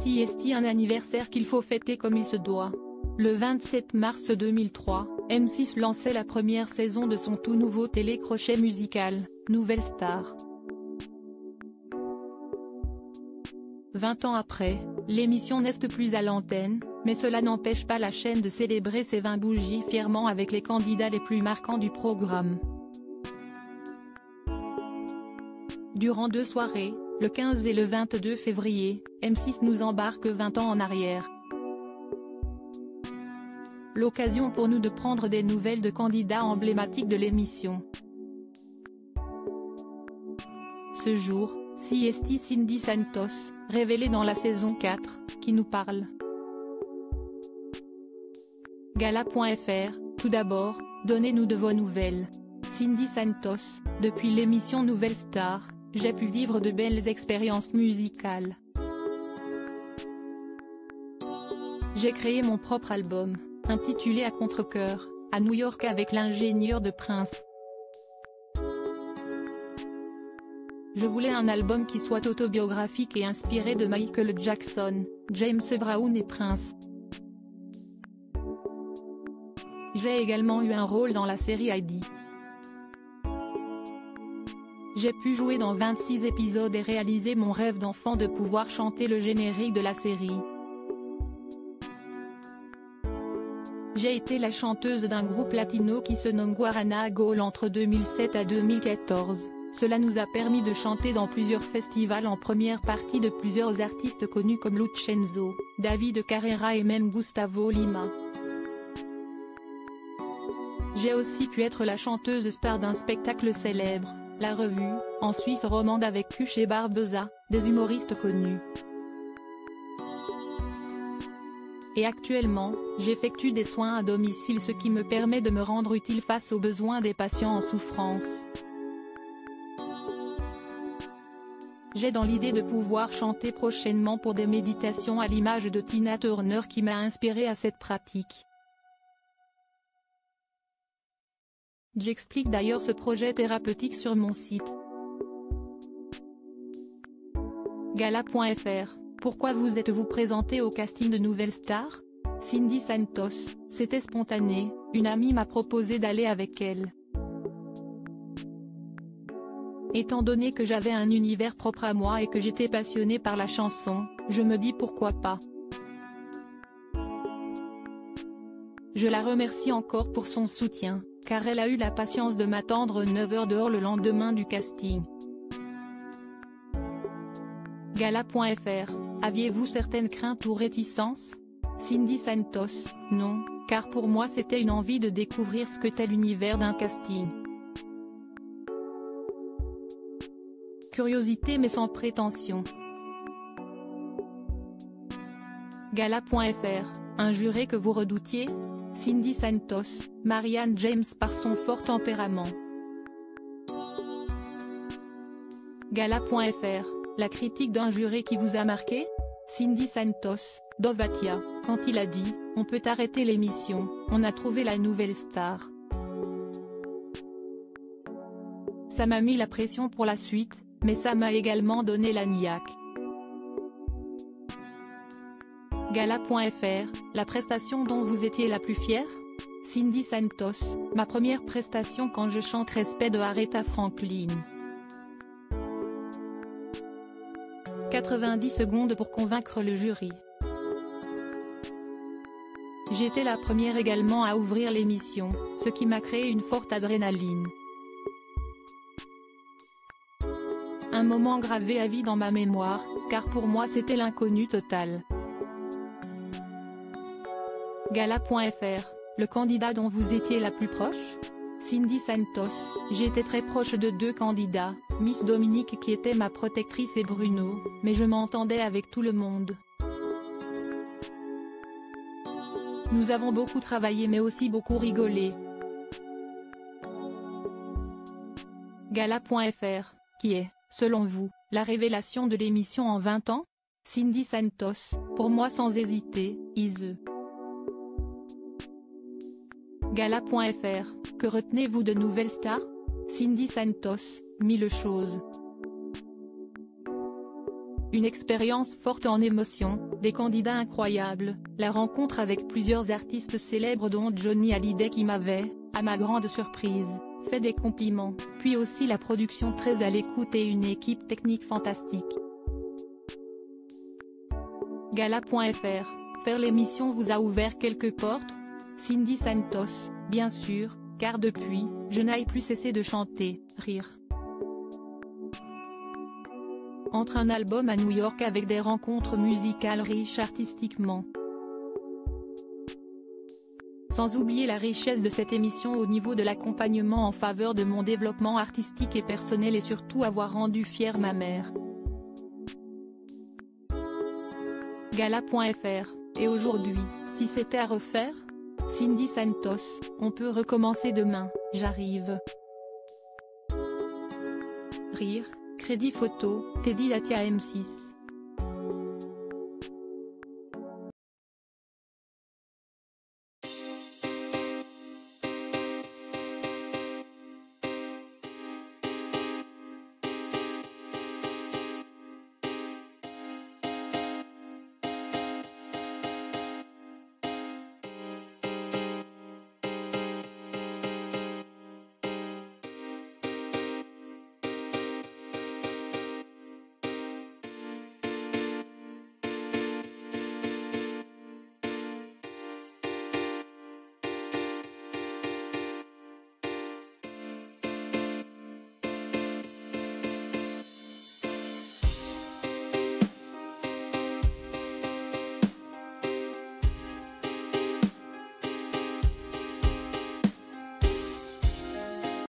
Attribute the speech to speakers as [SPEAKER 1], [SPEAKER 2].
[SPEAKER 1] Si est-il un anniversaire qu'il faut fêter comme il se doit. Le 27 mars 2003, M6 lançait la première saison de son tout nouveau télécrochet musical, Nouvelle Star. 20 ans après, l'émission n'est plus à l'antenne, mais cela n'empêche pas la chaîne de célébrer ses 20 bougies fièrement avec les candidats les plus marquants du programme. Durant 2 soirées, le 15 et le 22 février, M6 nous embarque 20 ans en arrière. L'occasion pour nous de prendre des nouvelles de candidats emblématiques de l'émission. Ce jour, si est Cindy Santos, révélée dans la saison 4, qui nous parle. Gala.fr, tout d'abord, donnez-nous de vos nouvelles. Cindy Santos, depuis l'émission Nouvelle Star, j'ai pu vivre de belles expériences musicales. J'ai créé mon propre album, intitulé À Contre-Cœur, à New York avec l'ingénieur de Prince. Je voulais un album qui soit autobiographique et inspiré de Michael Jackson, James Brown et Prince. J'ai également eu un rôle dans la série Heidi. J'ai pu jouer dans 26 épisodes et réaliser mon rêve d'enfant de pouvoir chanter le générique de la série. J'ai été la chanteuse d'un groupe latino qui se nomme Guarana Gold entre 2007 à 2014, cela nous a permis de chanter dans plusieurs festivals en première partie de plusieurs artistes connus comme Lucenzo, David Carrera et même Gustavo Lima. J'ai aussi pu être la chanteuse star d'un spectacle célèbre, La Revue, en Suisse romande avec Cuche et Barbeza, des humoristes connus. Et actuellement, j'effectue des soins à domicile, ce qui me permet de me rendre utile face aux besoins des patients en souffrance. J'ai dans l'idée de pouvoir chanter prochainement pour des méditations à l'image de Tina Turner qui m'a inspiré à cette pratique. J'explique d'ailleurs ce projet thérapeutique sur mon site. Gala.fr, pourquoi vous êtes-vous présenté au casting de Nouvelle Star? Cindy Santos, c'était spontané, une amie m'a proposé d'aller avec elle. Étant donné que j'avais un univers propre à moi et que j'étais passionnée par la chanson, je me dis pourquoi pas. Je la remercie encore pour son soutien, car elle a eu la patience de m'attendre 9 heures dehors le lendemain du casting. Gala.fr, aviez-vous certaines craintes ou réticences? Cindy Santos, non, car pour moi c'était une envie de découvrir ce qu'était l'univers d'un casting. Curiosité mais sans prétention. Gala.fr, un juré que vous redoutiez? Cindy Santos, Marianne James par son fort tempérament. Gala.fr, la critique d'un juré qui vous a marqué? Cindy Santos, Dovatia, quand il a dit « On peut arrêter l'émission, on a trouvé la nouvelle star ». Ça m'a mis la pression pour la suite, mais ça m'a également donné la niaque. Gala.fr, la prestation dont vous étiez la plus fière? Cindy Santos, ma première prestation quand je chante Respect de Aretha Franklin. 90 secondes pour convaincre le jury. J'étais la première également à ouvrir l'émission, ce qui m'a créé une forte adrénaline. Un moment gravé à vie dans ma mémoire, car pour moi c'était l'inconnu total. Gala.fr, le candidat dont vous étiez la plus proche? Cindy Santos, j'étais très proche de 2 candidats, Miss Dominique qui était ma protectrice et Bruno, mais je m'entendais avec tout le monde. Nous avons beaucoup travaillé mais aussi beaucoup rigolé. Gala.fr, qui est, selon vous, la révélation de l'émission en 20 ans? Cindy Santos, pour moi sans hésiter, Ise. Gala.fr, que retenez-vous de Nouvelle Star? Cindy Santos, 1000 choses. Une expérience forte en émotions, des candidats incroyables, la rencontre avec plusieurs artistes célèbres dont Johnny Hallyday qui m'avait, à ma grande surprise, fait des compliments, puis aussi la production très à l'écoute et une équipe technique fantastique. Gala.fr, faire l'émission vous a ouvert quelques portes? Cindy Santos, bien sûr, car depuis, je n'ai plus cessé de chanter, rire. Entre un album à New York avec des rencontres musicales riches artistiquement. Sans oublier la richesse de cette émission au niveau de l'accompagnement en faveur de mon développement artistique et personnel et surtout avoir rendu fière ma mère. Gala.fr, et aujourd'hui, si c'était à refaire? Cindy Santos, on peut recommencer demain, j'arrive. Rire, crédit photo, Teddy Latia M6.